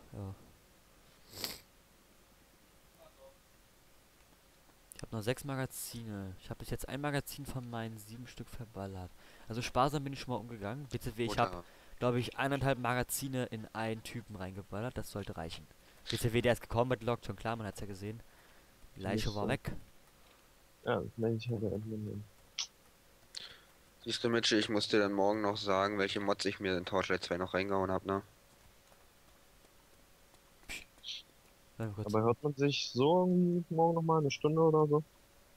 Ja. Ich habe noch 6 Magazine. Ich habe bis jetzt ein Magazin von meinen 7 Stück verballert. Also sparsam bin ich schon mal umgegangen. BZW, ich habe, Oder glaube ich, 1,5 Magazine in einen Typen reingeballert. Das sollte reichen. BZW, der ist gekommen mit Lock, schon klar, man hat's ja gesehen. Die Leiche war Müsste. weg. Ja, meine ich hatte Admin. siehst du, Mitchell, ich muss dir dann morgen noch sagen, welche Mods ich mir in Torchlight 2 noch reingehauen hab, ne? Warte mal kurz. Aber hört man sich so irgendwie morgen nochmal eine Stunde oder so?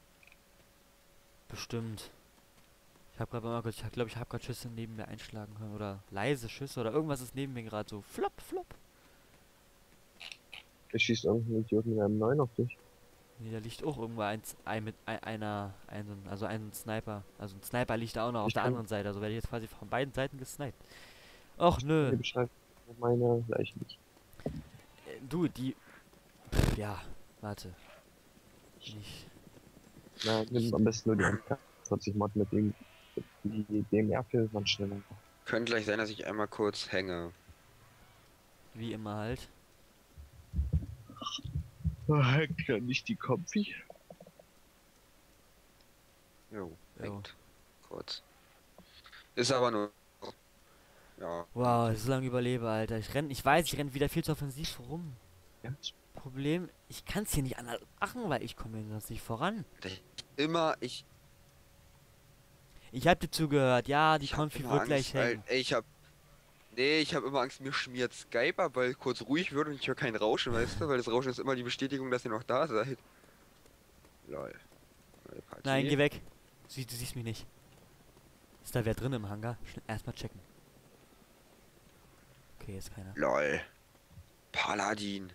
Bestimmt. Ich habe gerade mal kurz, ich glaube, ich habe gerade Schüsse neben mir einschlagen können. Oder leise Schüsse oder irgendwas ist neben mir gerade so. Flop, flop. Ich schießt irgendein Idiot mit einem 9 auf dich. Nee, da liegt auch irgendwo also ein Sniper. Also ein Sniper liegt da auch noch auf Ich der kann anderen Seite. Also werde ich jetzt quasi von beiden Seiten gesniped. Och nö. dir beschreiben, wo meine Leiche liegt. Du, die. Pff, ja, warte. Ich. Na, nimm am besten nur die MK40 Mod mit dem, die DMR-Kills waren schneller. Könnte gleich sein, dass ich einmal kurz hänge. Wie immer halt. Hängt ja nicht die Kopfi. Jo, Jo. hängt. Kurz. Ist aber nur. Ja. Wow, so lange überlebe, Alter. Ich weiß, ich renn wieder viel zu offensiv rum. Ja, Problem, ich kann es hier nicht anders machen, weil ich komme hier sonst nicht voran. Immer, ich. Ich hab dir zugehört, ja, die Ich hab Konfi immer wird gleich Angst, weil. hängen. Ey, ich hab. Nee, ich hab immer Angst, mir schmiert Skype ab, weil kurz ruhig wird und ich höre kein Rauschen, weißt du? Weil das Rauschen ist immer die Bestätigung, dass ihr noch da seid. Lol. Neue Nein, Partie. geh weg. Du siehst mich nicht. Ist da wer drin im Hangar? Erstmal checken. Okay, ist keiner. Lol. Paladin.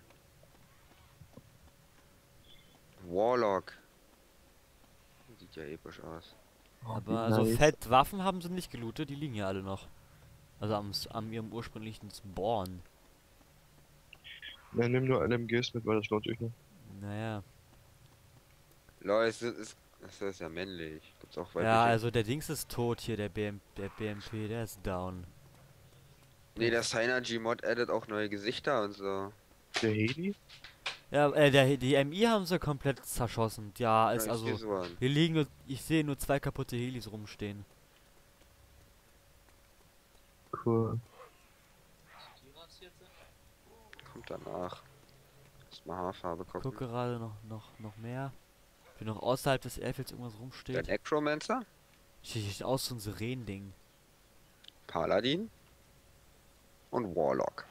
Warlock. Sieht ja episch aus. oh, wie Aber also nice. fett Waffen haben sie nicht gelootet, die liegen hier alle noch. Also am ihrem ursprünglichen Spawn. Ja, nimm nur LMGs mit, weil das lohnt sich noch. Naja. Lol, es ist ja männlich. Gibt's auch Ja, weibliche? also der Dings ist tot hier, der BMP, der ist down. Der Nee, der ist, Synergy-Mod addet auch neue Gesichter und so. Der Heli? ja, die MI haben sie komplett zerschossen. Ja, Ja, ist ich sehe also. so an. Hier liegen nur, ich sehe nur 2 kaputte Helis rumstehen. Cool. Kommt danach. Erstmal Haarfarbe Ich gucke gucken. gerade noch mehr. Wenn noch außerhalb des Airfields irgendwas Der rumsteht. Necromancer, Sieht aus so ein Sirenen-Ding. Paladin und Warlock.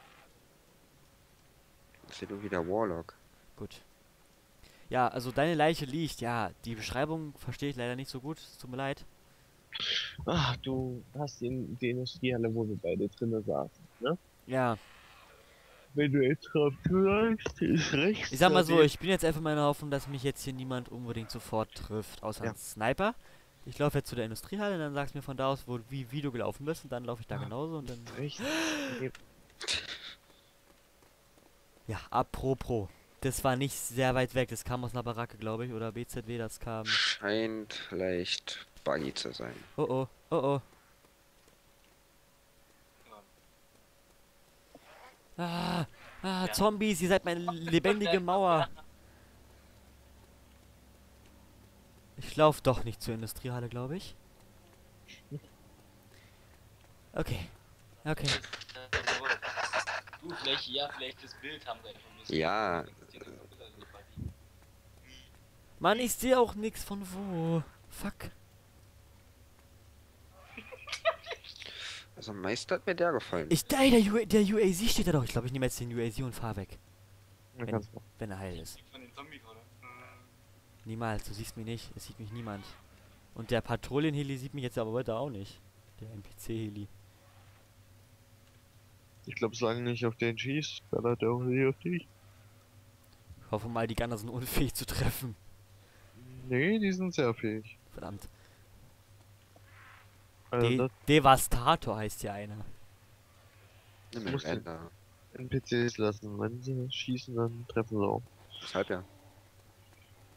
Das ist hier wieder Warlock. Gut. Ja, also deine Leiche liegt, ja. Die Beschreibung verstehe ich leider nicht so gut. Es tut mir leid. Ach, du hast die Industriehalle, wo wir beide drinnen saßen, ne? Ja, Wenn du jetzt drauf greifst, ist rechts ich sag mal so, daneben. ich bin jetzt einfach meiner Hoffnung, dass mich jetzt hier niemand unbedingt sofort trifft, außer Ja. ein Sniper. Ich laufe jetzt zu der Industriehalle, dann sagst du mir von da aus, wie du gelaufen bist, und dann laufe ich da Ah, genauso und dann. Rechts daneben. Ja, apropos. Das war nicht sehr weit weg, das kam aus einer Baracke, glaube ich, oder BZW, das kam. Scheint leicht buggy zu sein. Oh oh, oh oh. Ah, Zombies, ihr seid meine lebendige Mauer. Ich laufe doch nicht zur Industriehalle, glaube ich. Okay, okay. Du, vielleicht, ja, vielleicht das Bild haben sie einfach ein bisschen. Ja, Mann, ich sehe auch nichts von wo. Fuck. also am meisten hat mir der gefallen. Der UAZ steht da doch. Ich glaube, ich nehme jetzt den UAZ und fahr weg. Ja, Wenn, kannst du. wenn er heil ist. Von den Zombies, oder? Niemals, du siehst mich nicht. Es sieht mich niemand. Und der Patrouillenheli sieht mich jetzt aber heute auch nicht. Der NPC-Heli. Ich glaube, solange nicht auf den schießt, dann hat er auch nicht auf dich. Ich hoffe mal, die Gunner sind unfähig zu treffen. Nee, die sind sehr fähig. Verdammt. Also das Devastator heißt ja einer. Nimm muss den Ender. NPCs lassen. Wenn sie schießen, dann treffen sie auch. Deshalb ja.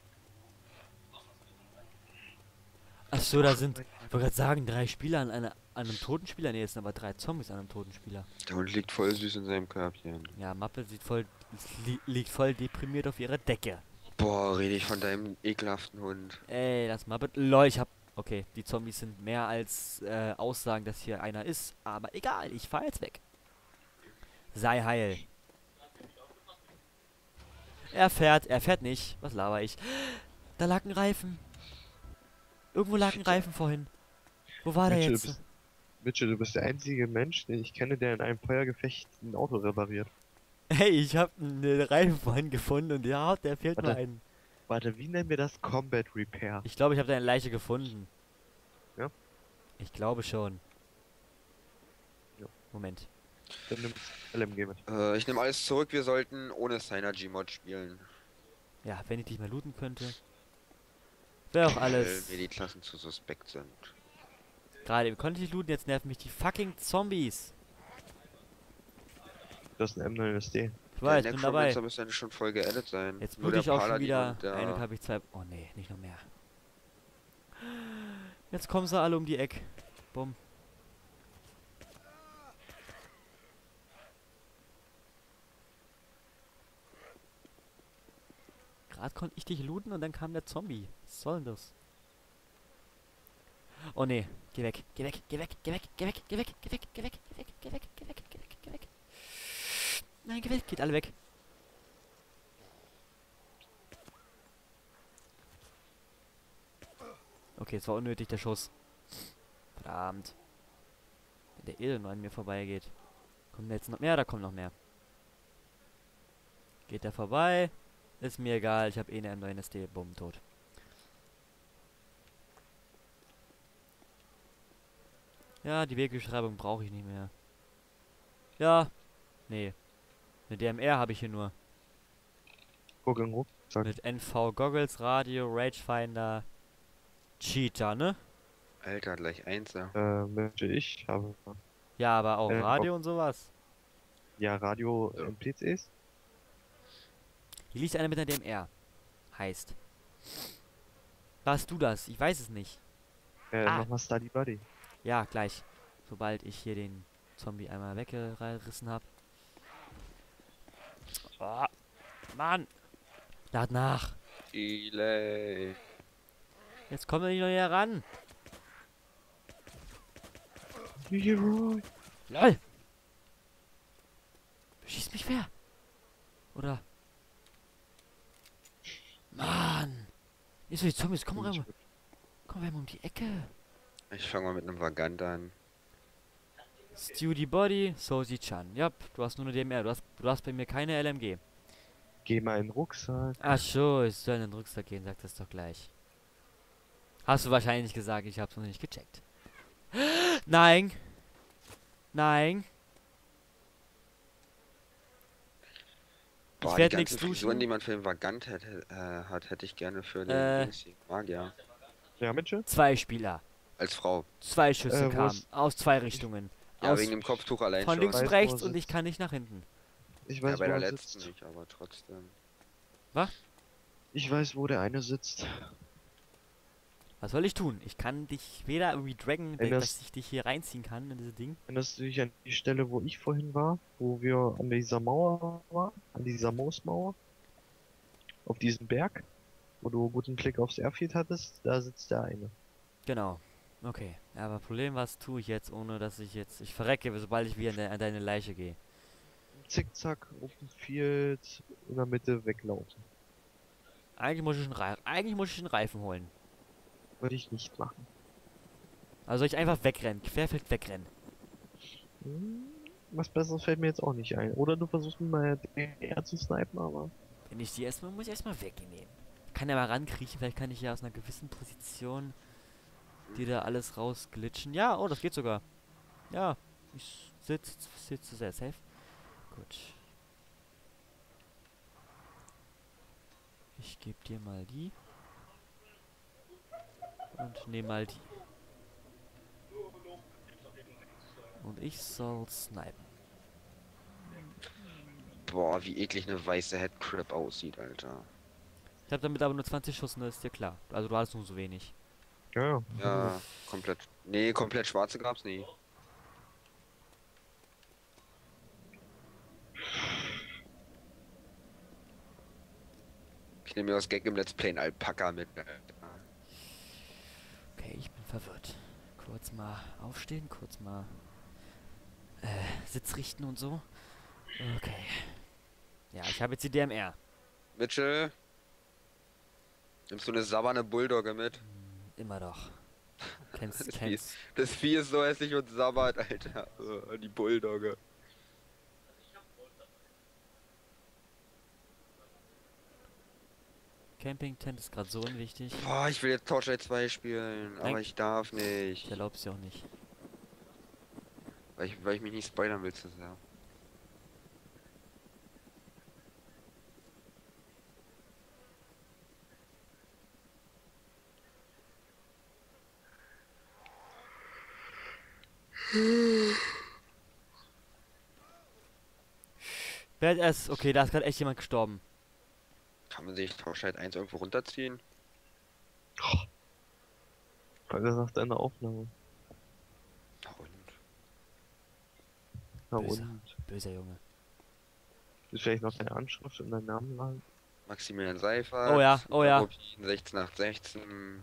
Achso, da sind, ich wollte gerade sagen, 3 Spieler an einem Totenspieler? Ne, es sind aber 3 Zombies an einem Totenspieler. Der Hund liegt voll süß in seinem Körbchen. Ja, Mappe sieht voll, liegt voll deprimiert auf ihrer Decke. Boah, rede ich von deinem ekelhaften Hund. Ey, das Muppet. Lol, ich hab. Okay, die Zombies sind mehr als Aussagen, dass hier einer ist. Aber egal, ich fahr jetzt weg. Sei heil. Er fährt nicht. Was laber ich? Da lag ein Reifen. Irgendwo lag ein Reifen vorhin. Wo war der jetzt? Mitchell, du bist der einzige Mensch, den ich kenne, der in einem Feuergefecht ein Auto repariert. Hey, ich hab einen Reifen vorhin gefunden und ja, der fehlt nur einen. Warte, wie nennen wir das? Combat Repair. Ich glaube, ich habe deine Leiche gefunden. Ja? Ich glaube schon. Ja. Moment. Dann nimmst LMG mit. Ich nehme alles zurück, wir sollten ohne Synergy-Mod spielen. Ja, wenn ich dich mal looten könnte. Wäre auch alles. Weil mir die Klassen zu suspekt sind. Gerade eben konnte ich looten, jetzt nerven mich die fucking Zombies. Das ist ein M9SD. Ich weiß, bin dabei. Necromancer müsste eigentlich schon voll geedit sein. Jetzt Nur würde ich auch schon Paladin wieder. und der- Eine habe ich 2. Oh nee, nicht noch mehr. Jetzt kommen sie alle um die Ecke. Bumm. Gerade konnte ich dich looten und dann kam der Zombie. Was soll denn das? Oh nee, geh weg, geh weg, geh weg, geh weg, geh weg, geh weg, geh weg, geh weg, geh weg, geh weg, geh weg, geh weg, geh weg. Nein, geh weg, geht alle weg. Okay, es war unnötig, der Schuss. Verdammt. Wenn der eh nur an mir vorbeigeht. Kommen jetzt noch mehr? Da kommen noch mehr. Geht der vorbei? Ist mir egal, ich habe eh eine M9SD. Bumm, tot. Ja, die Wegbeschreibung brauche ich nicht mehr. Ja. Nee. Eine DMR habe ich hier nur. Guck in den Rucksack. Mit NV Goggles, Radio, Rangefinder, Cheater, ne? Alter, gleich Einser. Mitchell, ich habe Ja, aber auch Äh, Radio und sowas. ja Radio Ja. NPCs. Hier liegt einer mit einer DMR. Heißt. Warst du das? Ich weiß es nicht. Ah. Nochmal Study Buddy. Ja, gleich. Sobald ich hier den Zombie einmal weggerissen habe. Oh, Mann! Lad nach! Delay. Jetzt kommen wir nicht noch näher ran! Leroy. LOL! Schießt mich wer? Oder? Mann! Ist so, die Zombies, komm rein! Komm, wir haben um die Ecke! Ich fange mal mit einem Vagant an. Stew Body, Sosi-chan. Ja, du hast nur eine DMR. Du hast bei mir keine LMG. Geh mal in den Rucksack. Ach so, ich soll in den Rucksack gehen, sag das doch gleich. Hast du wahrscheinlich gesagt, ich hab's noch nicht gecheckt. Nein! Nein! Boah, Ich die werd ganzen nix Frisuren, duschen. die man für den Vagant hätte ich gerne für Äh. den Magier. Ja, Mitchell? 2 Spieler. Als Frau. 2 Schüsse wo kamen. ist- Aus 2 Richtungen. Ja, aus wegen dem Kopftuch allein von schon. links und Weiß, wo rechts er und ich sitzt. kann nicht nach hinten. Ich Ja, weiß, bei wo der er letzten sitzt. nicht, aber trotzdem. Ich weiß, wo der eine sitzt. Was soll ich tun? Ich kann dich weder irgendwie draggen, Ey, das- dass ich dich hier reinziehen kann in dieses Ding. Erinnerst du dich an die Stelle, wo ich vorhin war? Wo wir an dieser Mauer waren? An dieser Moosmauer? Auf diesem Berg? Wo du guten Blick aufs Airfield hattest? Da sitzt der eine. Genau. Okay. Ja, aber Problem, was tue ich jetzt, ohne dass ich jetzt... Ich verrecke, sobald ich wieder an deine Leiche gehe. Zickzack, Open Field, in der Mitte weglaufen. Eigentlich muss ich einen Reifen holen. Würde ich nicht machen. Also soll ich einfach wegrennen, querfeld wegrennen. Was Besseres fällt mir jetzt auch nicht ein. Oder du versuchst mir mal eher zu snipen, aber... Wenn ich die erstmal, muss ich erstmal wegnehmen. Kann ja mal rankriechen, vielleicht kann ich ja aus einer gewissen Position die da alles rausglitschen. Ja, oh, das geht sogar. Ja, ich sitze sehr safe. Gut. Ich gebe dir mal die. Und nehme mal die. Und ich soll snipen. Boah, wie eklig eine weiße Headcrab aussieht, Alter. Ich habe damit aber nur 20 Schuss, ne, ist dir klar. Also du hast nur so wenig. Ja, ja. Ja, komplett. Nee, komplett schwarze gab's nie. Ich nehme mir aus Gag im Let's Play einen Alpaka mit. Okay, ich bin verwirrt. Kurz mal aufstehen, kurz mal Sitz richten und so. Okay. Ja, ich habe jetzt die DMR. Mitchell, nimmst du eine Savanne Bulldogge mit? Immer doch. Das Vieh, Kennst. das Vieh ist so hässlich und sabbert, Alter. Die Bulldogge. Camping-Tent ist gerade so unwichtig. Boah, ich will jetzt Torchlight 2 spielen, Nein. aber ich darf Ich nicht. erlaub's dir auch nicht. Weil ich mich nicht spoilern will zu sehr. Wer hat erst. Okay, da ist gerade echt jemand gestorben. Kann man sich Torchlight 1 irgendwo runterziehen? War das auf deiner Aufnahme? Na und? Na Böser. und? Böser Junge. Ist vielleicht noch deine Anschrift und dein Name lang? Maximilian Seifert. Oh ja, oh ja. Rubin, 16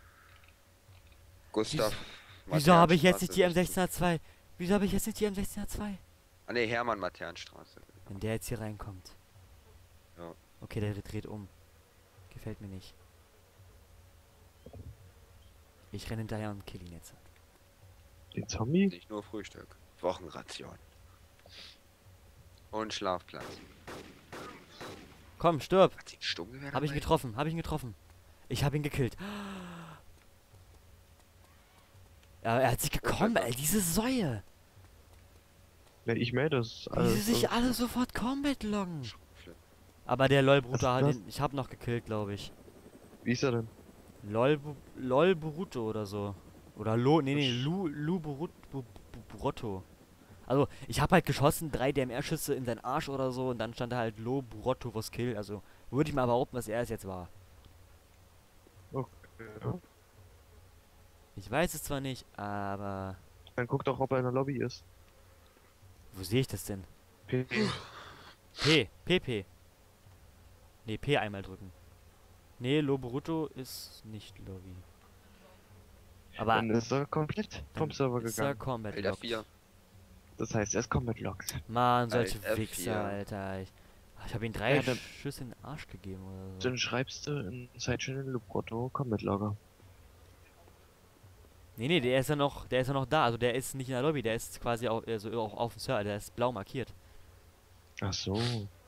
Gustav. Wieso habe ich jetzt Maternstraße, nicht die M1602? Wieso habe ich jetzt nicht die M1602? Ah ne, Hermann Maternstraße. Wenn der jetzt hier reinkommt. Ja. Okay, der dreht um. Gefällt mir nicht. Ich renne hinterher und kill ihn jetzt. Den Zombie? Nicht nur Frühstück. Wochenration. Und Schlafplatz. Komm, stirb! Hat sie ein Sturmgewehr Hab ich ihn dabei? getroffen, hab ich ihn getroffen. Ich hab ihn gekillt. Ja, er hat sich gekommen, ey, diese Säue. Ja, ich melde das Wie alles. sie sich alle sofort Combat loggen. Aber der LOL-Bruder hat Was? ihn, ich hab noch gekillt, glaube ich. Wie ist er denn? LOL Boruto oder so. Oder Lu Burotto. Also, ich hab halt geschossen, 3 DMR-Schüsse in seinen Arsch oder so und dann stand da halt Lo Burotto was Kill. Also, würde ich mal behaupten, was er es jetzt war. Okay. Ja. Ich weiß es zwar nicht, aber Dann guck doch, ob er in der Lobby ist. wo sehe ich das denn? P. PP. Ne, P einmal drücken. Ne, Lo Boruto ist nicht Lobby. Aber Dann ist er komplett vom Server ist er gegangen. Combat Alter, locked. 4. Das heißt, er ist komplett locked. Mann, solche Alt F4. Wichser, Alter. Ich hab ihm 3 Ja, dann- Schüsse in den Arsch gegeben oder so. Dann schreibst du in Sidechannel Lubrotto Combat Logger. Nee, der ist ja noch da. Also der ist nicht in der Lobby, der ist quasi auch, also auch auf dem Server, der ist blau markiert. Ach so.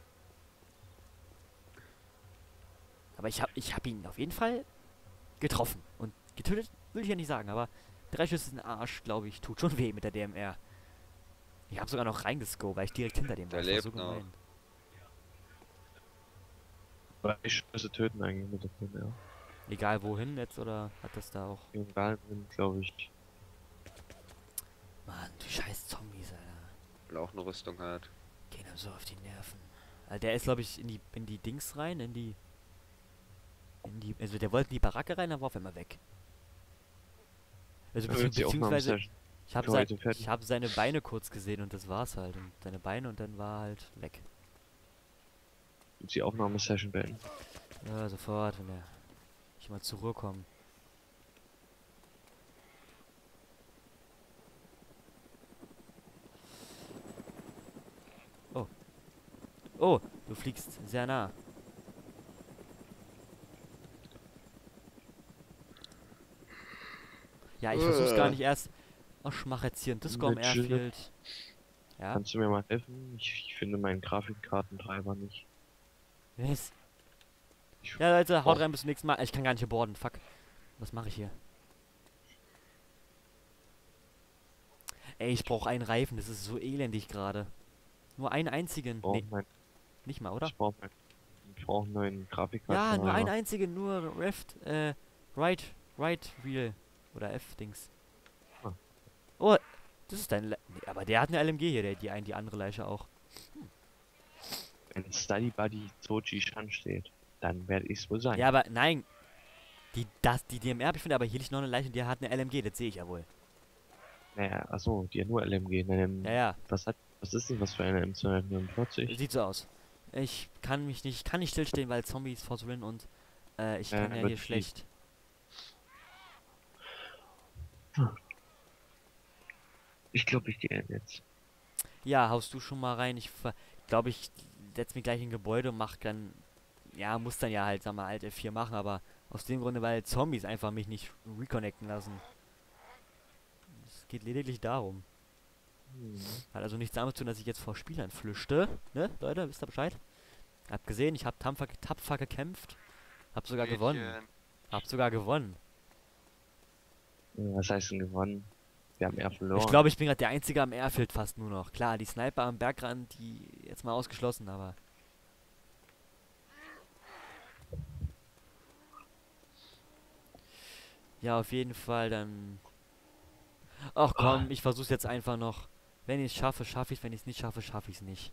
Aber ich hab ihn auf jeden Fall getroffen. Und getötet will ich ja nicht sagen, aber 3 Schüsse in den Arsch, glaube ich, tut schon weh mit der DMR. Ich habe sogar noch reingescoped, weil ich direkt hinter dem war. Der Das war so lebt noch. gemein. 3 Schüsse töten eigentlich mit der PMR. Egal wohin jetzt, oder hat das da auch... Egal, glaube ich. Mann, die scheiß Zombies, Alter. Weil er auch eine Rüstung hat. Gehen einem so auf die Nerven. Also der ist, glaube ich, in die Dings rein, also der wollte in die Baracke rein, aber war auf einmal weg. Also Dann wird die beziehungsweise, Aufnahmesession ich habe für heute fertig. hab seine Beine kurz gesehen und das war's halt. Und seine Beine und dann war halt weg. Die Aufnahmesession beenden. Ja, sofort, wenn ich mal zur Ruhe komme. Oh. Oh, du fliegst sehr nah. Ja, ich versuch's gar nicht erst. Oh, schmachezieren. Discord Mit Schilder. Airfield. Ja, Kannst du mir mal helfen? Ich finde meinen Grafikkartentreiber nicht. yes. Ich Ja, Leute, haut brauch- rein, bis zum nächsten Mal. Ich kann gar nicht hier boarden. Fuck. Was mache ich hier? Ey, ich brauche einen Reifen. Das ist so elendig gerade. Nur einen einzigen. brauch Nee, mein, nicht mal, oder? ich brauche einen neuen Ja, Grafikkartentreiber. nur einen einzigen. Nur Right Wheel. Oder F-Dings. Ah. Oh, das ist dein... Nee, aber der hat eine LMG hier, die andere Leiche auch. Wenn Study Buddy Soji Shan steht, dann werde ich's wohl sein. Ja, aber nein. Die DMR habe ich finde, aber hier liegt noch eine Leiche und die hat eine LMG, das sehe ich ja wohl. Naja, achso, die hat nur LMG. Ja, ja, Was ist denn das für eine M249? sieht so aus. Ich kann nicht stillstehen, weil Zombies versuchen und ich Ja, kann ja aber hier die- schlecht. Ich glaube, ich gehe jetzt. Ja, haust du schon mal rein. Ich glaube, ich setze mich gleich in ein Gebäude und mach dann, ja, muss dann ja halt, sag mal, Alt F4 machen, aber aus dem Grunde, weil Zombies einfach mich nicht reconnecten lassen. Es geht lediglich darum. Hm. Hat also nichts damit zu tun, dass ich jetzt vor Spielern flüchte. Ne, Leute, wisst ihr Bescheid? Hab gesehen, ich hab tapfer gekämpft. Hab sogar gewonnen. Mädchen. Hab sogar gewonnen. Was heißt denn gewonnen? Wir haben eher verloren. Ich glaube, ich bin gerade der Einzige am Airfield fast nur noch. Klar, die Sniper am Bergrand, die jetzt mal ausgeschlossen, aber... Ja, auf jeden Fall dann... Ach komm, ich versuch's jetzt einfach noch. Wenn ich es schaffe, schaffe ich es. Wenn ich es nicht schaffe, schaffe ich es nicht.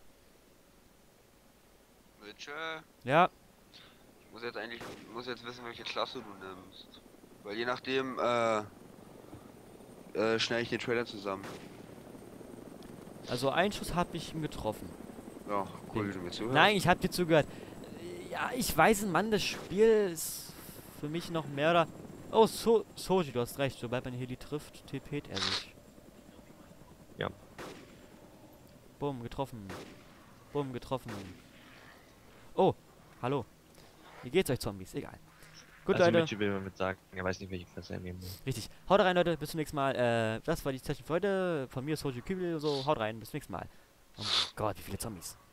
Mitchell, Ja, ich muss jetzt wissen, welche Klasse du nimmst. Weil je nachdem, schneide ich den Trailer zusammen. also einen Schuss habe ich ihm getroffen. Ja, cool, wie du mir zuhörst. Nein, ich habe dir zugehört. Ja, ich weiß, Mann, das Spiel ist für mich noch mehr oder... Oh, Soji, du hast recht. Sobald man hier die trifft, TP't er sich. Ja. Bumm, getroffen. Bumm, getroffen. Oh, hallo. Wie geht's euch, Zombies? Egal. Gut, Also Leute. Mitchell will damit sagen, er weiß nicht, welche Klasse er nehmen will. Richtig. Haut rein, Leute. Bis zum nächsten Mal. Das war die Session für heute. Von mir, Soji Kübel. So, haut rein. Bis zum nächsten Mal. Oh mein Gott, wie viele Zombies.